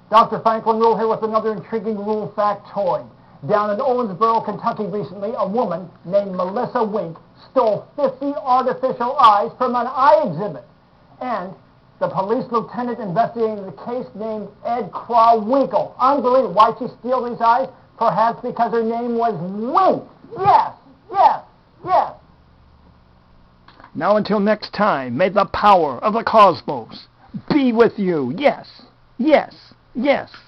Dr. Franklin Ruehl here with another intriguing Ruehl Factoid. Down in Owensboro, Kentucky recently, a woman named Melissa Wink stole 50 artificial eyes from an eye exhibit. And the police lieutenant investigating the case named Ed Krawinkle. Unbelievable. Why'd she steal these eyes? Perhaps because her name was Wink. Yes, yes, yes. Now until next time, may the power of the cosmos be with you. Yes, yes, yes.